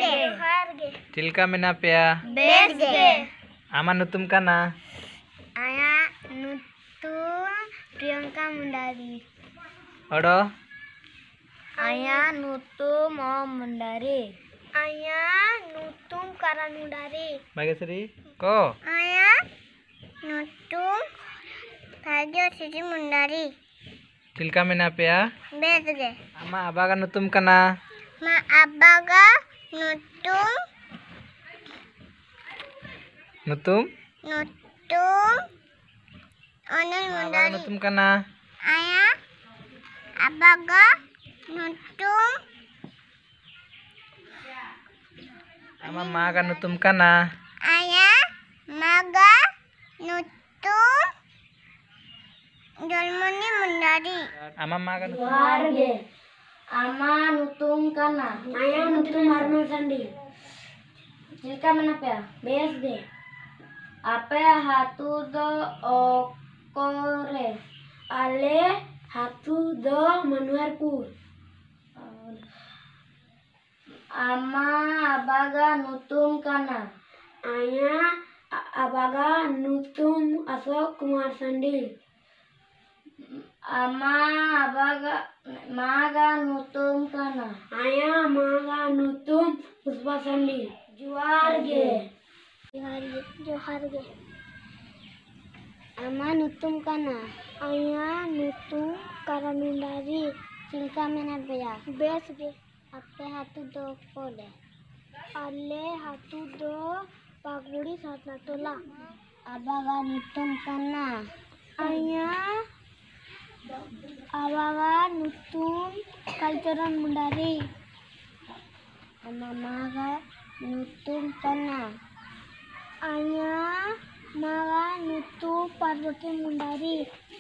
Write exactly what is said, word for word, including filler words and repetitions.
Tilka menapea. Besge. Ama nutum kana. Aya nutum Priyanka Mundari. Odo. Aya nutum Om Mundari. Aya nutum Karan Mundari. Magesri. Ko. Aya nutum Rajo Siti Mundari. Tilka menapea. Besge. Ama abaga nutum kana. Ma abaga nutum Nutum. nutum Onel Ama abaga Mundari. nutum kana. Aya abaga nutum Ama maga nutum kana. Aya maga nutum Jolmoni Mundari. Ama maga nutum. Warge. Ama nutum kana. Aya nutum Harman Sandi. Tilka menapea. Besde. Ape hatu do okore. Ale hatu do manuarpur. Ama abaga nutum kana. Aya abaga nutum Asok Kumar Sandi. Ama abaga maga nutum kana. Aya maga nutum Puspa Sandi. Juarge. Juarge. Juarge. Ama nutum kana. Aya nutum Karan Mundari. Tilka menapea. Besge. Ape hatu do kode. Ale hatu do paguri satnatola. Abaga nutum kana. Aya abaga nutum Kalcoran Mundari. Ama maga nutum kana. Aya maga nutum Parvati Mundari.